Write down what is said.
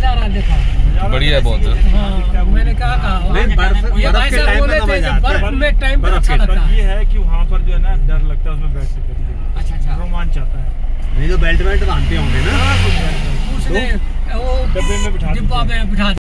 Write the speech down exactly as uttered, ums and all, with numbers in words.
नजारा देखा, बढ़िया है बहुत। हाँ, मैंने क्या कहा, ये भाई साहब बोले थे बर्फ में टाइम पर अच्छा लगता है। ये है कि वहाँ पर जो है ना डर लगता है उसमें बैठ के, अच्छा अच्छा रोमांच आता है। नहीं तो बेल्ट बेल्ट बांधते होंगे ना, उसने वो डब्बे में बिठा डिब्बा में बिठा